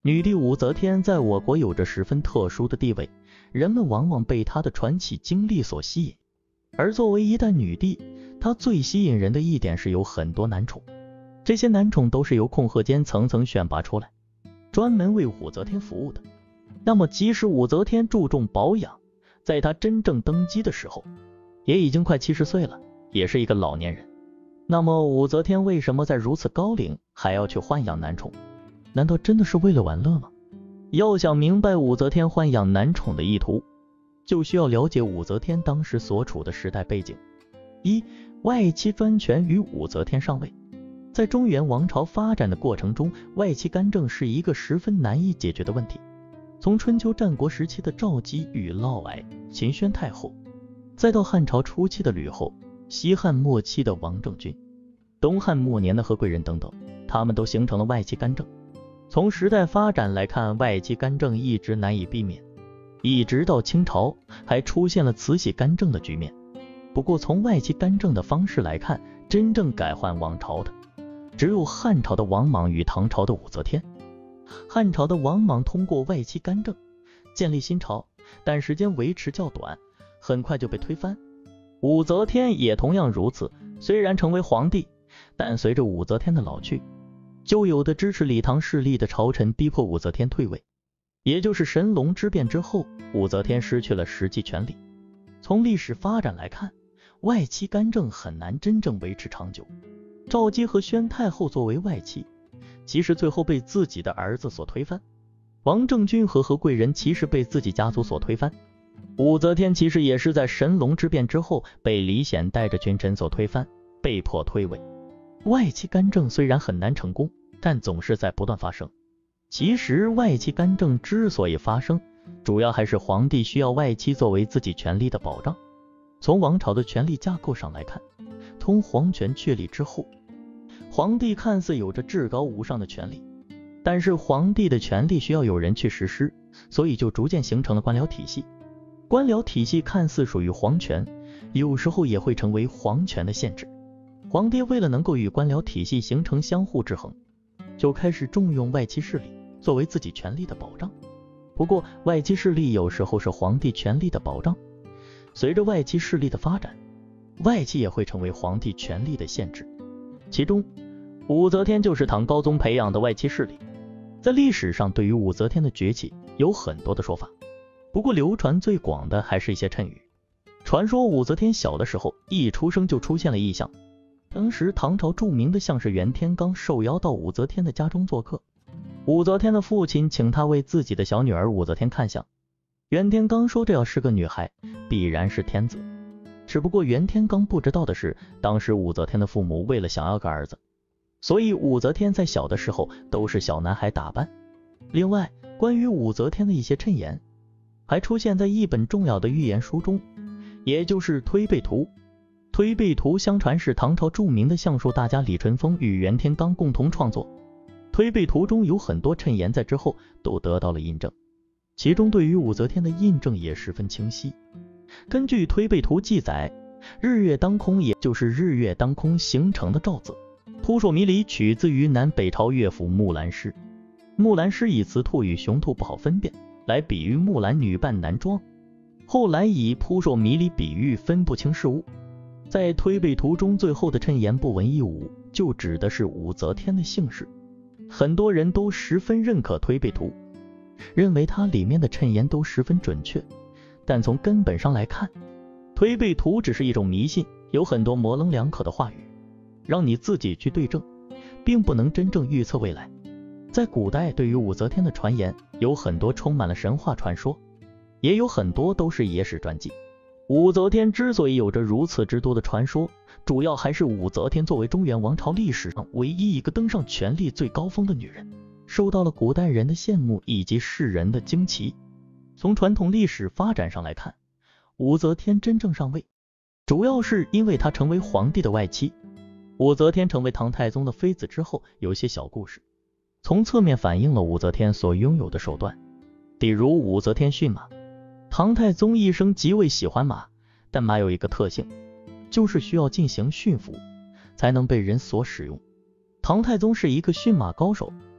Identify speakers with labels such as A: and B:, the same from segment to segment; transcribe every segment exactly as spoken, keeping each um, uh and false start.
A: 女帝武则天在我国有着十分特殊的地位，人们往往被她的传奇经历所吸引。而作为一代女帝，她最吸引人的一点是有很多男宠，这些男宠都是由控鹤监层层选拔出来，专门为武则天服务的。那么即使武则天注重保养，在她真正登基的时候，也已经快七十岁了，也是一个老年人。那么武则天为什么在如此高龄还要去豢养男宠？难道真的是为了玩乐吗？要想明白武则天豢养男宠的意图，就需要了解武则天当时所处的时代背景。一、外戚专权与武则天上位。在中原王朝发展的过程中，外戚干政是一个十分难以解决的问题。从春秋战国时期的赵姬与嫪毐、秦宣太后，再到汉朝初期的吕后，西汉末期的王政君，东汉末年的何贵人等等，他们都形成了外戚干政。从时代发展来看，外戚干政一直难以避免，一直到清朝还出现了慈禧干政的局面。不过从外戚干政的方式来看，真正改换王朝的只有汉朝的王莽与唐朝的武则天。汉朝的王莽通过外戚干政建立新朝，但时间维持较短，很快就被推翻。武则天也同样如此，虽然成为皇帝，但随着武则天的老去，就有的支持李唐势力的朝臣逼迫武则天退位，也就是神龙之变之后，武则天失去了实际权力。从历史发展来看，外戚干政很难真正维持长久。赵姬和宣太后作为外戚，其实最后被自己的儿子所推翻。王政君和何贵人其实被自己家族所推翻。武则天其实也是在神龙之变之后被李显带着群臣所推翻，被迫退位。外戚干政虽然很难成功，但总是在不断发生。其实外戚干政之所以发生，主要还是皇帝需要外戚作为自己权力的保障。从王朝的权力架构上来看，从皇权确立之后，皇帝看似有着至高无上的权力，但是皇帝的权力需要有人去实施，所以就逐渐形成了官僚体系。官僚体系看似属于皇权，有时候也会成为皇权的限制。皇帝为了能够与官僚体系形成相互制衡，就开始重用外戚势力作为自己权力的保障。不过外戚势力有时候是皇帝权力的保障，随着外戚势力的发展，外戚也会成为皇帝权力的限制。其中武则天就是唐高宗培养的外戚势力。在历史上对于武则天的崛起有很多的说法，不过流传最广的还是一些谶语。传说武则天小的时候一出生就出现了异象，当时唐朝著名的相士袁天罡受邀到武则天的家中做客，武则天的父亲请他为自己的小女儿武则天看相。袁天罡说这要是个女孩，必然是天子。只不过袁天罡不知道的是，当时武则天的父母为了想要个儿子，所以武则天在小的时候都是小男孩打扮。另外关于武则天的一些谶言还出现在一本重要的预言书中，也就是《推背图》。《推背图》相传是唐朝著名的相术大家李淳风与袁天罡共同创作。《推背图》中有很多谶言在之后都得到了印证，其中对于武则天的印证也十分清晰。根据《推背图》记载，日月当空也就是日月当空形成的兆字。扑朔迷离取自于南北朝乐府木兰诗。木兰诗以雌兔与雄兔不好分辨来比喻木兰女扮男装，后来以扑朔迷离比喻分不清事物。在推背图中最后的谶言不闻一武，就指的是武则天的姓氏。很多人都十分认可推背图，认为它里面的谶言都十分准确，但从根本上来看，推背图只是一种迷信，有很多模棱两可的话语，让你自己去对证，并不能真正预测未来。在古代对于武则天的传言有很多充满了神话传说，也有很多都是野史传记。武则天之所以有着如此之多的传说，主要还是武则天作为中原王朝历史上唯一一个登上权力最高峰的女人，受到了古代人的羡慕以及世人的惊奇。从传统历史发展上来看，武则天真正上位，主要是因为她成为皇帝的外戚。武则天成为唐太宗的妃子之后，有些小故事，从侧面反映了武则天所拥有的手段。比如武则天驯马，唐太宗一生极为喜欢马，但马有一个特性，就是需要进行驯服才能被人所使用。唐太宗是一个驯马高手，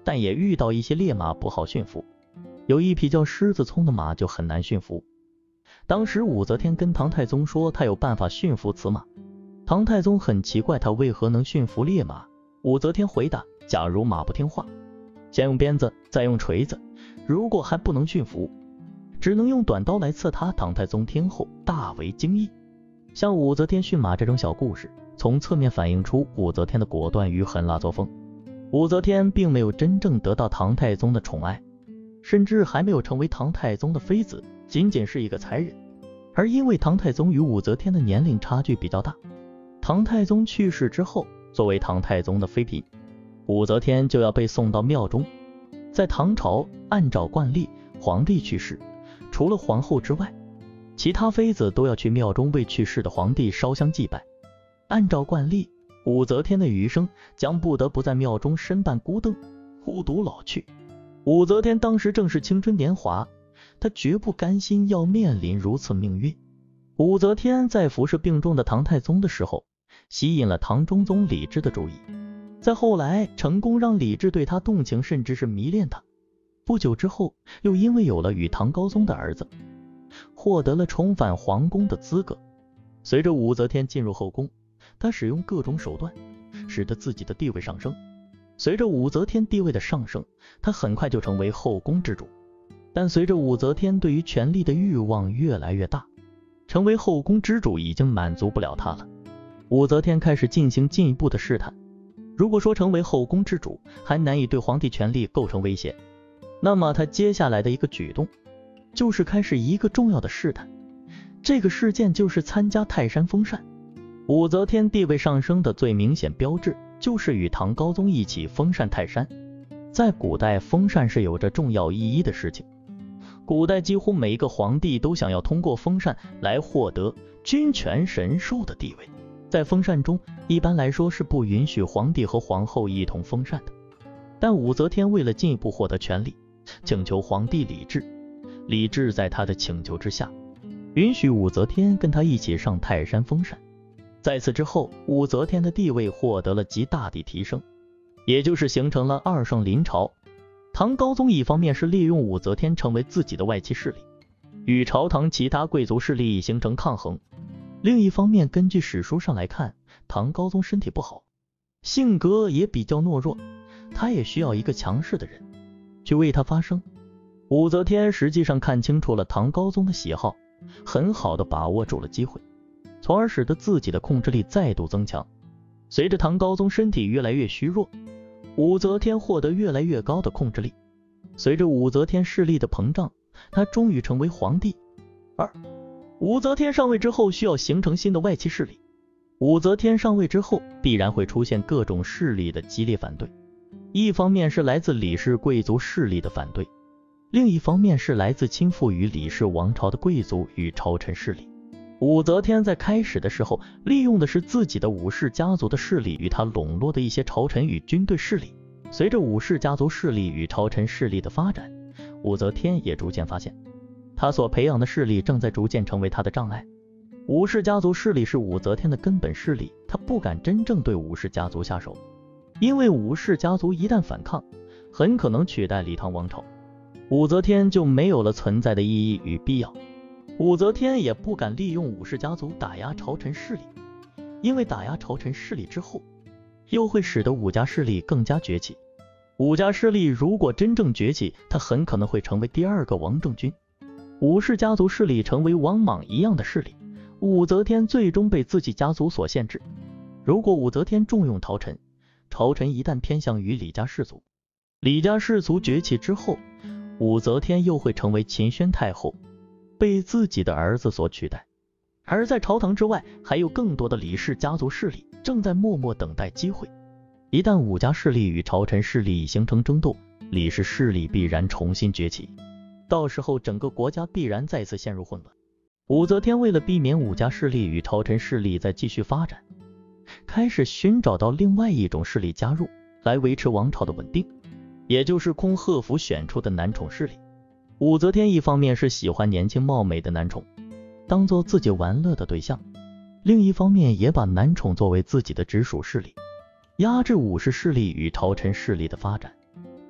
A: 但也遇到一些烈马不好驯服，有一匹叫狮子聪的马就很难驯服。当时武则天跟唐太宗说他有办法驯服此马，唐太宗很奇怪他为何能驯服烈马。武则天回答，假如马不听话，先用鞭子，再用锤子，如果还不能驯服，只能用短刀来刺他。唐太宗听后大为惊异。像武则天驯马这种小故事，从侧面反映出武则天的果断与狠辣作风。武则天并没有真正得到唐太宗的宠爱，甚至还没有成为唐太宗的妃子，仅仅是一个才人。而因为唐太宗与武则天的年龄差距比较大，唐太宗去世之后，作为唐太宗的妃嫔，武则天就要被送到庙中。在唐朝，按照惯例，皇帝去世，除了皇后之外，其他妃子都要去庙中为去世的皇帝烧香祭拜。按照惯例，武则天的余生将不得不在庙中身伴孤灯，孤独老去。武则天当时正是青春年华，她绝不甘心要面临如此命运。武则天在服侍病重的唐太宗的时候，吸引了唐中宗李治的注意，再后来成功让李治对她动情，甚至是迷恋她。不久之后，又因为有了与唐高宗的儿子，获得了重返皇宫的资格。随着武则天进入后宫，她使用各种手段，使得自己的地位上升。随着武则天地位的上升，她很快就成为后宫之主。但随着武则天对于权力的欲望越来越大，成为后宫之主已经满足不了她了。武则天开始进行进一步的试探。如果说成为后宫之主还难以对皇帝权力构成威胁，那么她接下来的一个举动就是开始一个重要的试探。这个事件就是参加泰山封禅。武则天地位上升的最明显标志就是与唐高宗一起封禅泰山。在古代，封禅是有着重要意义的事情。古代几乎每一个皇帝都想要通过封禅来获得君权神授的地位。在封禅中，一般来说是不允许皇帝和皇后一同封禅的。但武则天为了进一步获得权力，请求皇帝李治。李治在他的请求之下，允许武则天跟他一起上泰山封禅。在此之后，武则天的地位获得了极大的提升，也就是形成了二圣临朝。唐高宗一方面是利用武则天成为自己的外戚势力，与朝堂其他贵族势力形成抗衡。另一方面，根据史书上来看，唐高宗身体不好，性格也比较懦弱，他也需要一个强势的人去为他发声。武则天实际上看清楚了唐高宗的喜好，很好的把握住了机会，从而使得自己的控制力再度增强。随着唐高宗身体越来越虚弱，武则天获得越来越高的控制力。随着武则天势力的膨胀，她终于成为皇帝。二、武则天上位之后需要形成新的外戚势力。武则天上位之后，必然会出现各种势力的激烈反对。一方面是来自李氏贵族势力的反对，另一方面是来自亲附于李氏王朝的贵族与朝臣势力。武则天在开始的时候利用的是自己的武氏家族的势力与他笼络的一些朝臣与军队势力。随着武氏家族势力与朝臣势力的发展，武则天也逐渐发现他所培养的势力正在逐渐成为他的障碍。武氏家族势力是武则天的根本势力，他不敢真正对武氏家族下手，因为武氏家族一旦反抗，很可能取代李唐王朝，武则天就没有了存在的意义与必要。武则天也不敢利用武氏家族打压朝臣势力，因为打压朝臣势力之后，又会使得武家势力更加崛起。武家势力如果真正崛起，他很可能会成为第二个王政君。武氏家族势力成为王莽一样的势力，武则天最终被自己家族所限制。如果武则天重用朝臣，朝臣一旦偏向于李家氏族，李家氏族崛起之后，武则天又会成为秦宣太后，被自己的儿子所取代。而在朝堂之外，还有更多的李氏家族势力正在默默等待机会。一旦武家势力与朝臣势力形成争斗，李氏势力必然重新崛起，到时候整个国家必然再次陷入混乱。武则天为了避免武家势力与朝臣势力再继续发展，开始寻找到另外一种势力加入，来维持王朝的稳定，也就是空贺府选出的男宠势力。武则天一方面是喜欢年轻貌美的男宠，当做自己玩乐的对象，另一方面也把男宠作为自己的直属势力，压制武氏势力与朝臣势力的发展。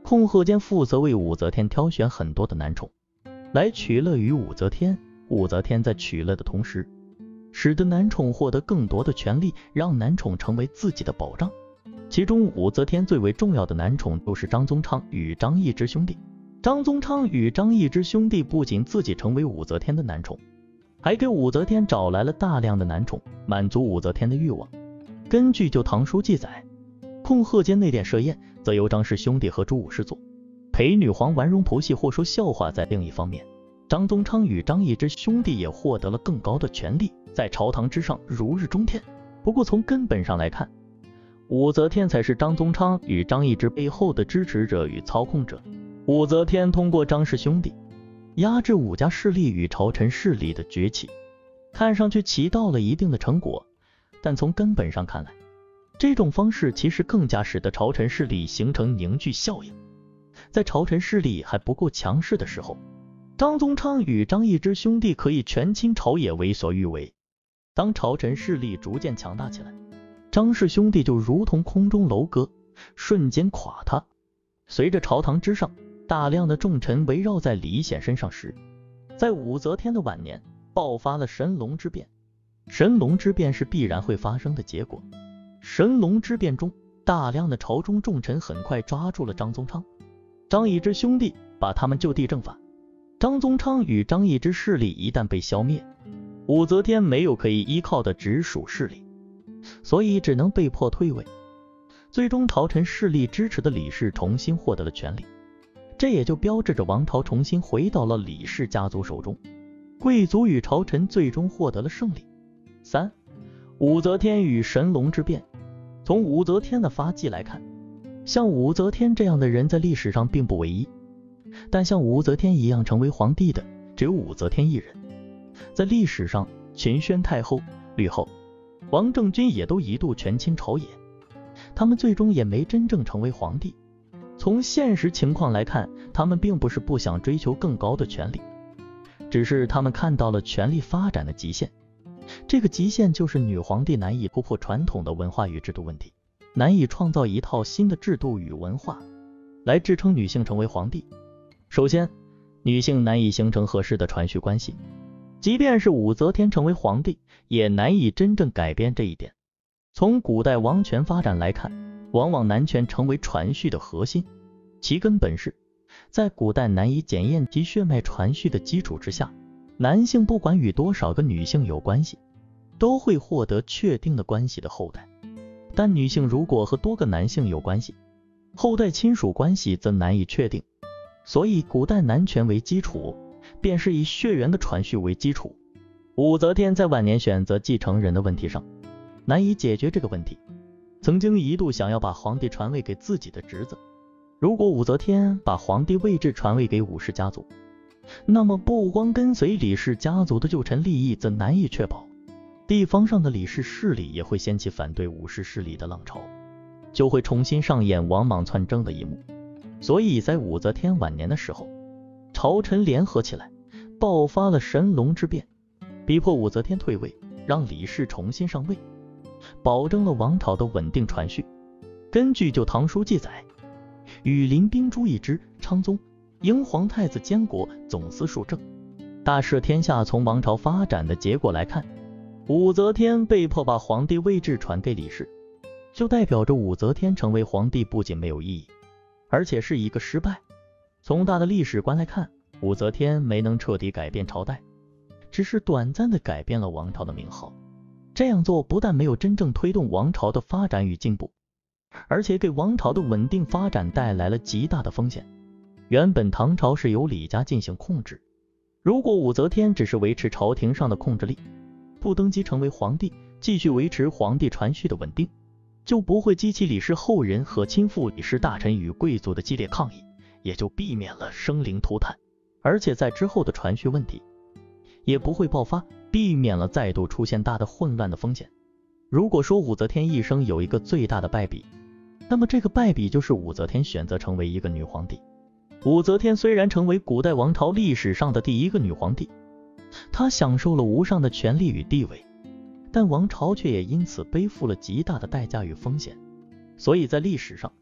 A: 控鹤坚负责为武则天挑选很多的男宠来取乐于武则天。武则天在取乐的同时，使得男宠获得更多的权利，让男宠成为自己的保障。其中武则天最为重要的男宠就是张宗昌与张易之兄弟。张宗昌与张易之兄弟不仅自己成为武则天的男宠，还给武则天找来了大量的男宠，满足武则天的欲望。根据《旧唐书》记载，控鹤坚内殿设宴，则由张氏兄弟和朱武士做，陪女皇玩容仆戏或说笑话。在另一方面，张宗昌与张易之兄弟也获得了更高的权力，在朝堂之上如日中天。不过从根本上来看，武则天才是张宗昌与张易之背后的支持者与操控者。武则天通过张氏兄弟压制武家势力与朝臣势力的崛起，看上去起到了一定的成果，但从根本上看来，这种方式其实更加使得朝臣势力形成凝聚效应。在朝臣势力还不够强势的时候，张宗昌与张易之兄弟可以权倾朝野，为所欲为。当朝臣势力逐渐强大起来，张氏兄弟就如同空中楼阁，瞬间垮塌。随着朝堂之上大量的重臣围绕在李显身上时，在武则天的晚年爆发了神龙之变。神龙之变是必然会发生的结果。神龙之变中，大量的朝中重臣很快抓住了张宗昌、张易之兄弟，把他们就地正法。张宗昌与张易之势力一旦被消灭，武则天没有可以依靠的直属势力，所以只能被迫退位。最终朝臣势力支持的李氏重新获得了权力，这也就标志着王朝重新回到了李氏家族手中，贵族与朝臣最终获得了胜利。三、武则天与神龙之变。从武则天的发迹来看，像武则天这样的人在历史上并不唯一，但像武则天一样成为皇帝的只有武则天一人。在历史上，群宣太后、吕后、王政君也都一度权倾朝野，他们最终也没真正成为皇帝。从现实情况来看，他们并不是不想追求更高的权利，只是他们看到了权力发展的极限。这个极限就是女皇帝难以突破传统的文化与制度问题，难以创造一套新的制度与文化来支撑女性成为皇帝。首先，女性难以形成合适的传续关系，即便是武则天成为皇帝，也难以真正改变这一点。从古代王权发展来看，往往男权成为传续的核心，其根本是在古代难以检验及血脉传续的基础之下，男性不管与多少个女性有关系，都会获得确定的关系的后代。但女性如果和多个男性有关系，后代亲属关系则难以确定。所以古代男权为基础，便是以血缘的传续为基础。武则天在晚年选择继承人的问题上难以解决这个问题，曾经一度想要把皇帝传位给自己的侄子。如果武则天把皇帝位置传位给武氏家族，那么不光跟随李氏家族的旧臣利益则难以确保，地方上的李氏势力也会掀起反对武氏势力的浪潮，就会重新上演王莽篡政的一幕。所以在武则天晚年的时候，朝臣联合起来，爆发了神龙之变，逼迫武则天退位，让李氏重新上位，保证了王朝的稳定传续。根据《旧唐书》记载，羽林兵朱一之、昌宗、英皇太子监国，总司庶政，大赦天下。从王朝发展的结果来看，武则天被迫把皇帝位置传给李氏，就代表着武则天成为皇帝不仅没有意义，而且是一个失败。从大的历史观来看，武则天没能彻底改变朝代，只是短暂的改变了王朝的名号。这样做不但没有真正推动王朝的发展与进步，而且给王朝的稳定发展带来了极大的风险。原本唐朝是由李家进行控制，如果武则天只是维持朝廷上的控制力，不登基成为皇帝，继续维持皇帝传续的稳定，就不会激起李氏后人和亲附李氏大臣与贵族的激烈抗议，也就避免了生灵涂炭，而且在之后的传续问题也不会爆发，避免了再度出现大的混乱的风险。如果说武则天一生有一个最大的败笔，那么这个败笔就是武则天选择成为一个女皇帝。武则天虽然成为古代王朝历史上的第一个女皇帝，她享受了无上的权力与地位，但王朝却也因此背负了极大的代价与风险。所以在历史上，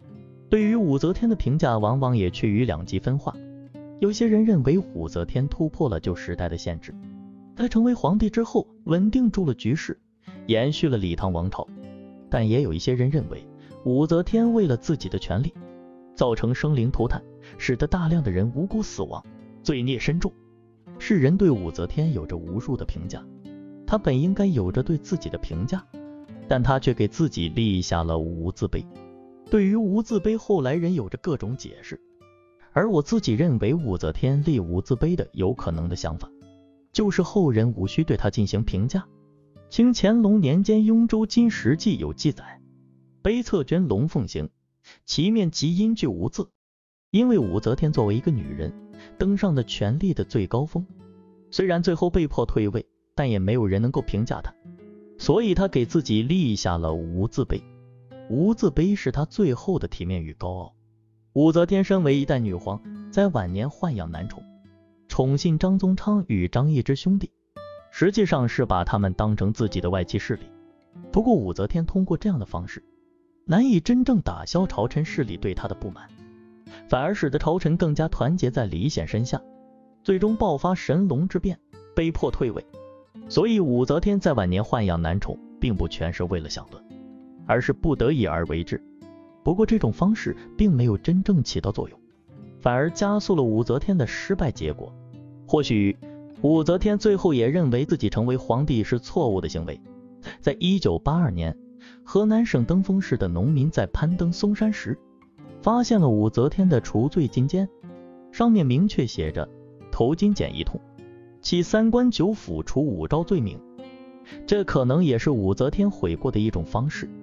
A: 对于武则天的评价往往也趋于两极分化。有些人认为武则天突破了旧时代的限制，在成为皇帝之后稳定住了局势，延续了李唐王朝。但也有一些人认为武则天为了自己的权利，造成生灵涂炭，使得大量的人无辜死亡，罪孽深重。世人对武则天有着无数的评价，她本应该有着对自己的评价，但她却给自己立下了无字碑。对于无字碑，后来人有着各种解释，而我自己认为武则天立无字碑的有可能的想法，就是后人无需对她进行评价。清乾隆年间雍州金石记有记载，碑侧镌龙凤形，其面极阴具无字。因为武则天作为一个女人，登上了权力的最高峰，虽然最后被迫退位，但也没有人能够评价她，所以她给自己立下了无字碑。无字碑是她最后的体面与高傲。武则天身为一代女皇，在晚年豢养男宠，宠信张宗昌与张易之兄弟，实际上是把他们当成自己的外戚势力。不过武则天通过这样的方式，难以真正打消朝臣势力对她的不满，反而使得朝臣更加团结在李显身下，最终爆发神龙之变，被迫退位。所以武则天在晚年豢养男宠，并不全是为了享乐，而是不得已而为之。不过这种方式并没有真正起到作用，反而加速了武则天的失败结果。或许武则天最后也认为自己成为皇帝是错误的行为。在一九八二年，河南省登封市的农民在攀登嵩山时，发现了武则天的除罪金笺，上面明确写着头金减一通，其三官九府除五招罪名。这可能也是武则天悔过的一种方式。